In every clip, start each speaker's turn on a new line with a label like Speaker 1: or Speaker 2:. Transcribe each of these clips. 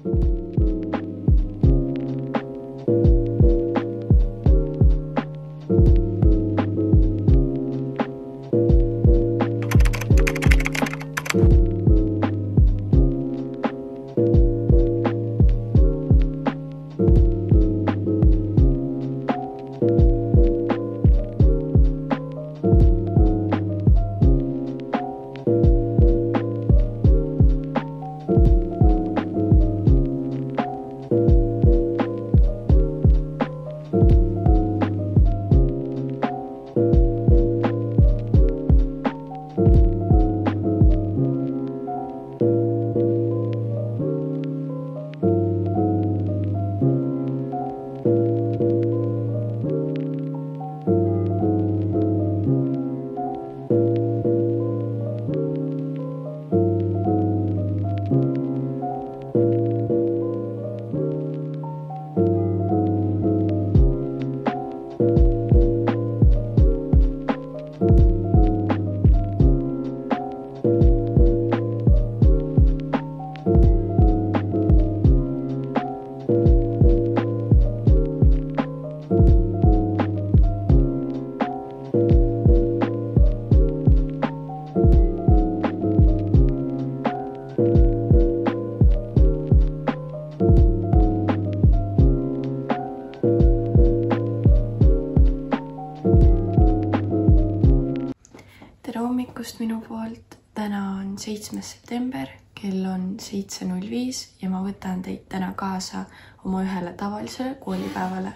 Speaker 1: Tere hommikust minu poolt. Täna on 7. september, kell on 7.05 ja ma võtan teid täna kaasa oma ühele tavalisele koolipäevale.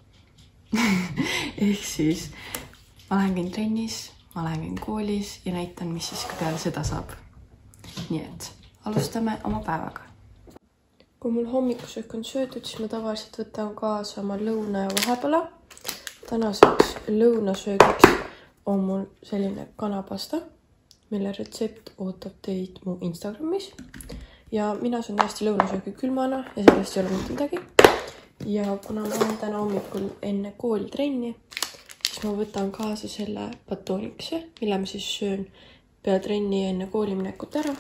Speaker 1: Ehk siis ma lähen käin trennis, ma lähen käin koolis ja näitan, mis siis ka peale seda saab. Nii et alustame oma päevaga. Kui mul hommikusöök on söödud, siis ma tavaliselt võtan kaasa oma lõuna ja vahepala. Tänaseks lõunasöögiks on mul selline kanapasta, mille retsept ootab teid mu Instagramis. Ja mina söön hästi lõunasöögi külmana ja sellest ei ole mitte midagi. Ja kuna ma olen täna hommikul enne kooli trenni, siis ma võtan kaasa selle batoonikese, mille ma siis söön peale trenni ja enne kooli minekut ära.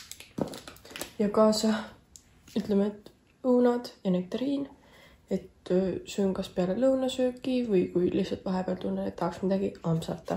Speaker 1: Ja kaasa, ütleme, et õunad ja nektariin, et söön kas peale lõunasööki või kui lihtsalt vahepeal tunnen, et tahaks midagi ampsata.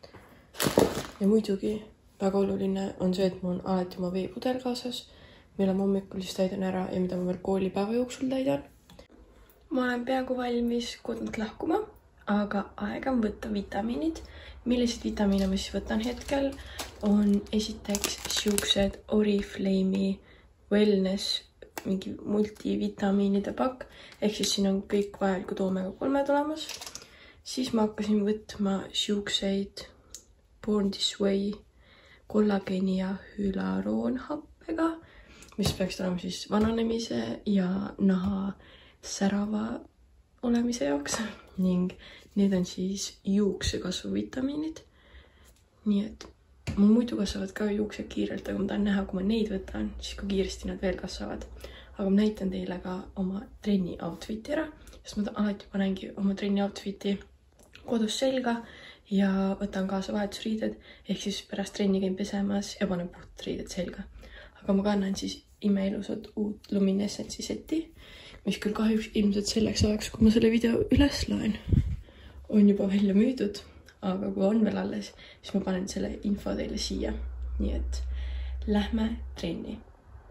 Speaker 1: Ja muidugi väga oluline on see, et mul on alati oma veepudel kaasas, mille ma hommikul siis täidan ära ja mida ma veel koolipäeva jooksul täidan. Ma olen peaaegu valmis kodunt lahkuma, aga aega on võtta vitamiinid. Millised vitamiine ma siis võtan hetkel on esiteks siuksed Oriflame'i Wellness mingi multivitamiinide pakk, ehk siis siin on kõik vajalikud oomega 3 tulemas. Siis ma hakkasin võtma siukseid Born This Way kollageeni ja hülaroonhappega, mis peaks olema siis vananemise ja naha särava olemise jaoks. Ning need on siis juuksekasvu vitamiinid. Nii et mul muidu kasvavad ka juuksed kiirelt, aga ma tahan näha, kui ma neid võtan, siis kui kiiresti nad veel kasvavad. Aga ma näitan teile ka oma trenni outfiti ära, sest ma alati panengi oma trenni outfiti kodus selga ja võtan kaasa vahetusriided, ehk siis pärast trenni käin pesemas ja panen puhtad riided selga. Aga ma kannan siis imeilusat uut Luminescence'i seti, mis küll kahjuks ilmselt selleks ajaks, kui ma selle video üles loen, on juba välja müüdud. Aga kui on veel alles, siis ma panen selle info teile siia. Nii et lähme trenni.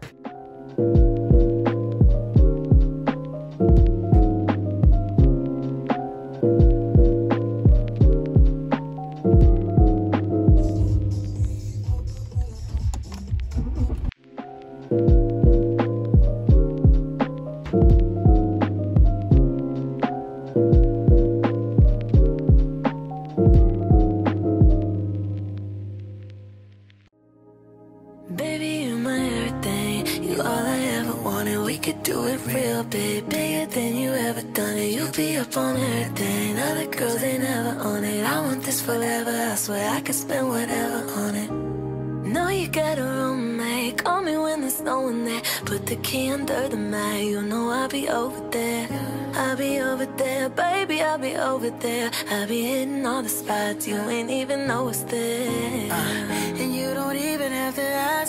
Speaker 2: I could spend whatever on it. Know you got a roommate. Call me when there's no one there. Put the key under the mat. You know I'll be over there. I'll be over there, baby. I'll be over there. I'll be hitting all the spots you ain't even know it's there.
Speaker 3: And you don't even have to ask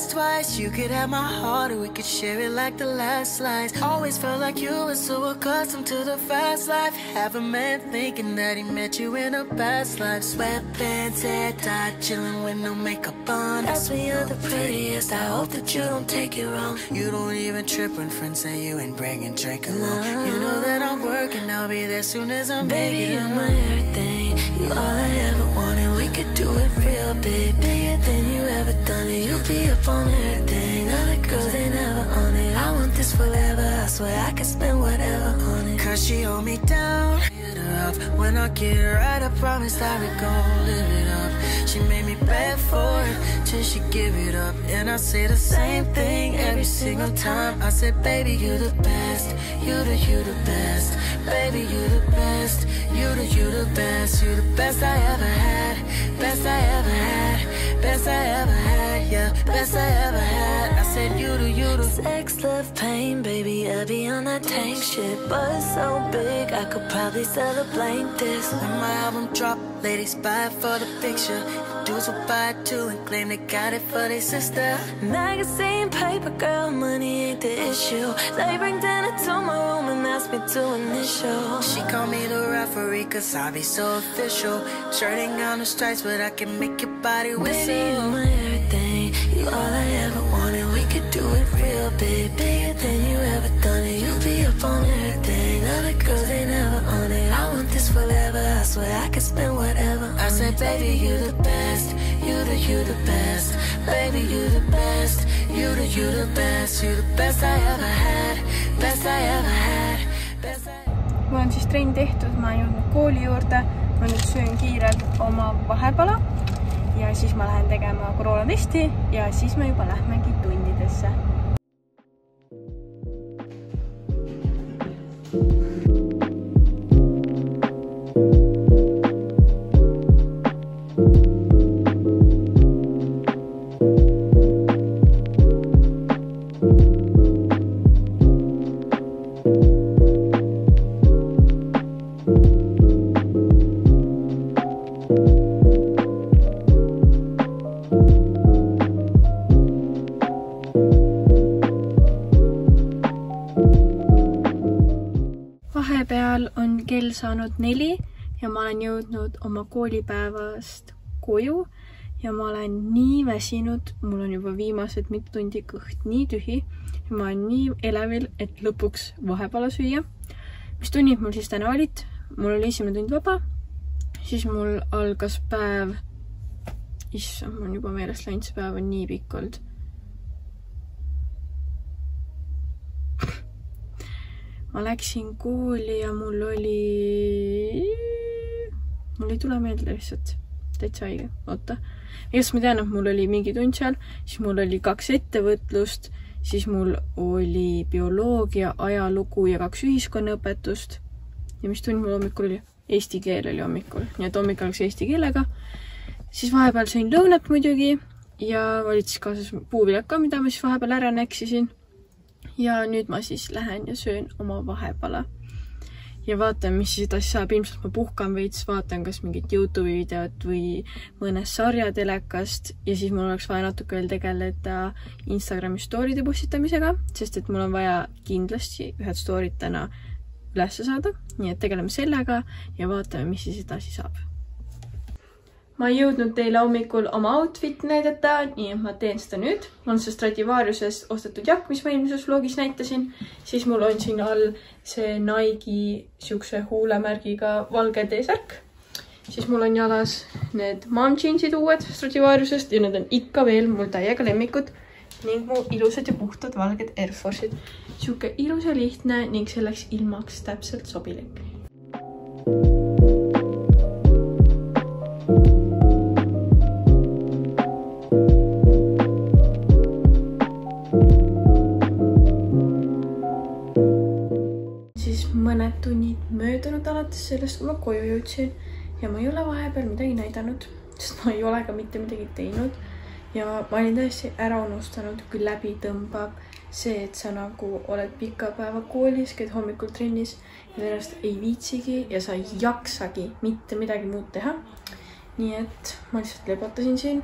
Speaker 2: last twice. You could have my heart or we could share it like the last slice. Always felt like you were so accustomed to the fast life. Have a man thinking that he met you in a past life. Sweatpants, hair tie, chilling with no makeup on. Ask me you're the prettiest, I hope that you don't take it wrong. You don't even trip when friends say you ain't bringing drink along. You know that I'm working, I'll be there soon as I'm baby, you're my everything. You all I ever wanted, we could do it real big. Bigger than you ever done it. You'll be up on everything. Other girls, they never on it. I want this forever, I swear I can spend whatever on it. Cause she hold me down, hit her up. When I get it right, I promise that we gon' live it up. She made me beg for it till she give it up. And I say the same thing every single time. I said, baby, you the best. You the best. Baby, you the best. You the best. You the best I ever had. Best I ever had. Best I ever had. Yeah, best I ever had. I said, you the sex, love, pain, baby. I be on that tank shit, but it's so big I could probably sell a blank disc. When my album drop, ladies buy it for the picture. Dudes will buy it too and claim they got it for their sister. Magazine, paper, girl, money ain't the issue. They bring dinner to my room and ask me to initial. She call me the referee cause I be so official. Shirt ain't got no stripes but I can make your body whistle. Baby, you're my everything. You all I ever wanted. We could do it real big. Bigger than you ever done it. You'll be up on everything. Other girls, they never on it. I want this forever, I swear I can spend whatever on I said, baby, you the best. You the best. Baby, you the best. You the best. You the best I ever had. Best I ever had. Best I ever.
Speaker 1: Mul on siis trenn tehtud, ma olen jõudnud kooli juurde. Ma nüüd söön kiirelt oma vahepala ja siis ma lähen tegema koroonatesti ja siis me juba lähmegi tundidesse. Vahepeal on kell saanud 4 ja ma olen jõudnud oma koolipäevast koju ja ma olen nii väsinud, mul on juba viimased mitu tundi kõht nii tühi ja ma olen nii elevil, et lõpuks vahepala süüa. Mis tunnid mul siis täna olid? Mul oli esimene tund vaba, siis mul algas päev, issand, mul on juba meelest läinud, see päev on nii pikk olnud. Ma läksin kooli ja mul ei tule meelde lihtsalt. Täitsa haige. Oota. Igast ma tean, et mul oli mingi tund seal, siis mul oli 2 ettevõtlust, siis mul oli bioloogia, ajalugu ja 2 ühiskonnaõpetust. Ja mis tund mul hommikul oli? Eesti keel oli hommikul. Nii et hommikul läks eesti keelega. Siis vahepeal sõin lõunat muidugi ja olid siis kaasas puuvilad ka, mida ma siis vahepeal ära näksisin. Ja nüüd ma siis lähen ja söön oma vahepala. Ja vaatan, mis siis edasi saab. Ilmselt ma puhkan veits, vaatan kas mingit YouTube'i videot või mõnes sarja telekast. Ja siis mul oleks vaja natuke veel tegeleda Instagrami story'de postitamisega, sest et mul on vaja kindlasti ühed story'd täna üles saada. Nii et tegeleme sellega ja vaatame, mis siis edasi saab. Ma ei jõudnud teile hommikul oma outfit näidata, nii et ma teen seda nüüd. Mul on see Stradivariusest ostetud jakk, mis ma eelmises vlogis näitasin. Siis mul on siin all see Nike siukse huulemärgiga valge T-särk. Siis mul on jalas need mom jeansid uued Stradivariusest ja need on ikka veel mul täiega lemmikud. Ning mu ilusad ja puhtad valged Air Force'id. Siuke ilus ja lihtne ning selleks ilmaks täpselt sobilik. Mõned tunnid möödunud alates sellest, kui ma koju jõudsin ja ma ei ole vahepeal midagi näidanud, sest ma ei ole ka mitte midagi teinud ja ma olin täiesti ära unustanud, kui läbi tõmbab see, et sa nagu oled pika päeva koolis, käid hommikul trennis ja tõenäoliselt ei viitsigi ja sa ei jaksagi mitte midagi muud teha. Nii et ma lihtsalt lebotasin siin,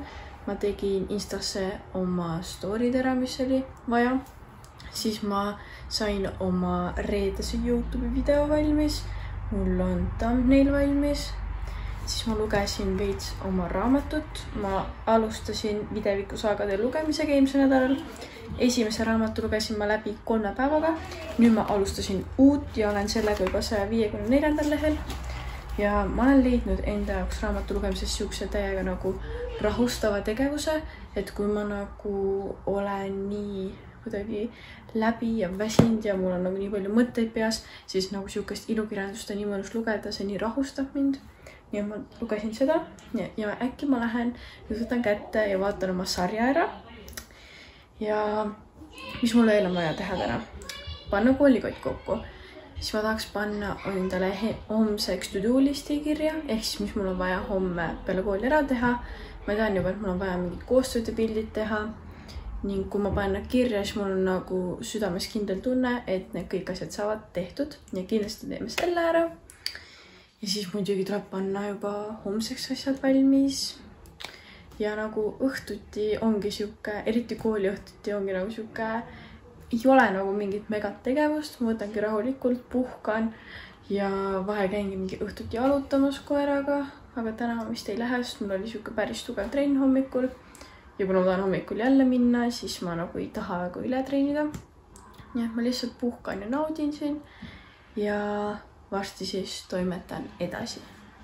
Speaker 1: ma tegin Instasse oma story'd ära, mis oli vaja. Siis ma sain oma reedese YouTube'i video valmis. Mul on thumbnail valmis. Siis ma lugesin veits oma raamatut. Ma alustasin Videviku saagade lugemisega eelmisel nädalal. Esimese raamatu lugesin ma läbi 3 päevaga. Nüüd ma alustasin uut ja olen sellega juba 154. lehel. Ja ma olen leidnud enda jaoks raamatu lugemises siukse täiega nagu rahustava tegevuse, et kui ma nagu olen nii kuidagi läbi ja väsinud ja mul on nagu nii palju mõtteid peas, siis nagu siukest ilukirjandust on nii mõnus lugeda, see nii rahustab mind. Ja ma lugesin seda ja äkki ma lähen, nüüd võtan kätte ja vaatan oma sarja ära. Ja mis mul veel on vaja teha täna? Panna koolikott kokku. Siis ma tahaks panna endale homseks to-do listi kirja, ehk siis mis mul on vaja homme peale kooli ära teha. Ma tean juba, et mul on vaja mingid koostööde pildid teha. Ning kui ma panen nad kirja, siis mul on nagu südames kindel tunne, et need kõik asjad saavad tehtud. Ja kindlasti teeme selle ära. Ja siis muidugi tuleb panna juba homseks asjad valmis. Ja nagu õhtuti ongi siuke, eriti kooli õhtuti ongi nagu siuke, ei ole nagu mingit megat tegevust. Ma võtangi rahulikult, puhkan ja vahel käingi mingi õhtuti jalutamas koeraga. Aga täna vist ei lähe, sest mul oli siuke päris tugev trenn hommikul. Ja kui ma tahan hommikul jälle minna, siis ma nagu ei taha väga üle treenida. Nii et ma lihtsalt puhkan ja naudin siin. Ja varsti siis toimetan edasi.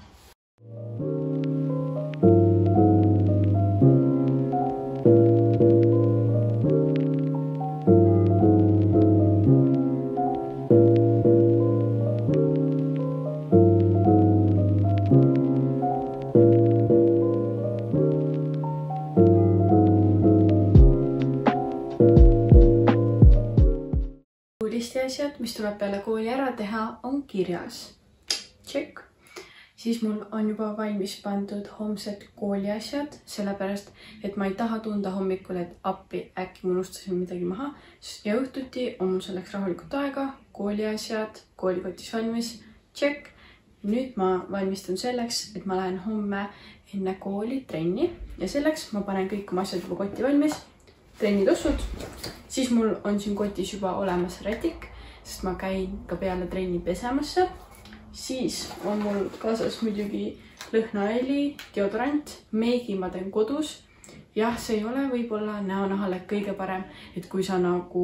Speaker 1: Asjad, mis tuleb peale kooli ära teha, on kirjas. Check. Siis mul on juba valmis pandud homsed kooliasjad, sellepärast, et ma ei taha tunda hommikul, et appi äkki ma unustasin midagi maha. Ja õhtuti on mul selleks rahulikult aega, kooliasjad, koolikotis valmis. Check. Nüüd ma valmistun selleks, et ma lähen homme enne kooli trenni ja selleks ma panen kõik oma asjad juba kotti valmis. Trennitossud. Siis mul on siin kotis juba olemas rätik, sest ma käin ka peale trenni pesemasse. Siis on mul kaasas muidugi lõhnaõli, deodorant, meigi ma teen kodus. Jah, see ei ole võib-olla näonahale kõige parem, et kui sa nagu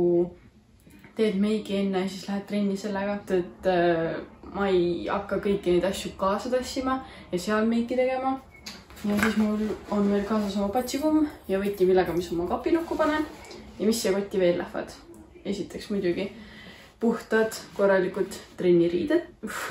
Speaker 1: teed meigi enne ja siis lähed trenni sellega, et ma ei hakka kõiki neid asju kaasa tassima ja seal meiki tegema. Ja siis mul on veel kaasas oma patsikumm ja võti, millega mis oma kapilukku panen. Ja mis siia kotti veel lähevad? Esiteks muidugi puhtad, korralikud trenniriided,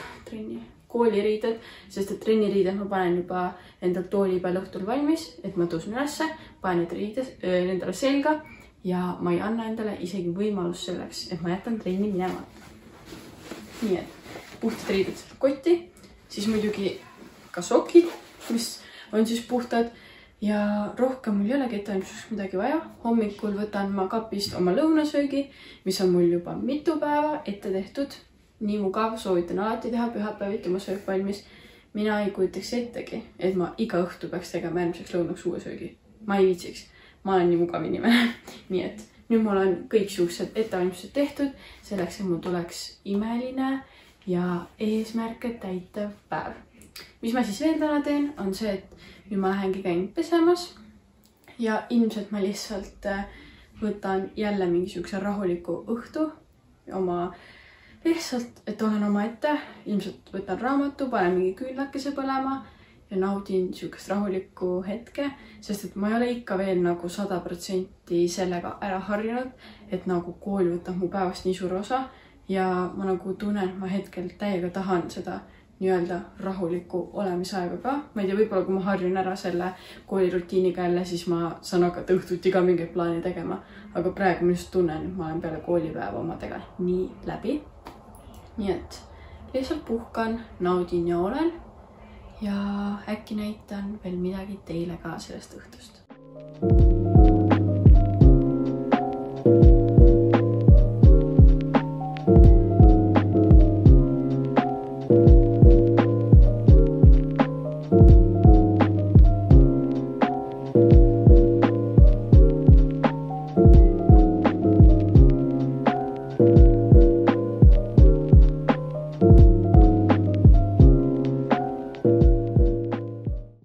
Speaker 1: kooliriided, sest et trenniriided ma panen juba endal tooli peal õhtul valmis, et ma tõusen ülesse, panen need riided endale selga ja ma ei anna endale isegi võimalus selleks, et ma jätan trenni minema. Nii et puhtad riided kotti, siis muidugi ka sokid, mis on siis puhtad ja rohkem mul ei olegi ettevalmistuseks midagi vaja. Hommikul võtan ma kapist oma lõunasöögi, mis on mul juba mitu päeva ette tehtud. Nii mugav, soovitan alati teha pühapäeviti oma söök valmis. Mina ei kujutaks ettegi, et ma iga õhtu peaks tegema järgmiseks lõunaks uue söögi. Ma ei viitsiks. Ma olen nii mugav inimene. Nii et nüüd mul on kõik siuksed ettevalmistused tehtud, selleks, et mul tuleks imeline ja eesmärke täitev päev. Mis ma siis veel täna teen, on see, et nüüd ma lähengi käin pesemas ja ilmselt ma lihtsalt võtan jälle mingisuguse rahuliku õhtu oma lihtsalt, et olen oma ette. Ilmselt võtan raamatu, panen mingi küünlakese põlema ja naudin siukest rahulikku hetke, sest et ma ei ole ikka veel nagu 100% sellega ära harjunud, et nagu kool võtab mu päevast nii suur osa ja ma nagu tunnen, et ma hetkel täiega tahan seda nii-öelda rahuliku olemisaega ka. Ma ei tea, võib-olla kui ma harjun ära selle koolirutiiniga jälle, siis ma saan hakata õhtuti ka mingeid plaani tegema. Aga praegu ma just tunnen, et ma olen peale koolipäeva omadega nii läbi. Nii et lihtsalt puhkan, naudin ja olen. Ja äkki näitan veel midagi teile ka sellest õhtust.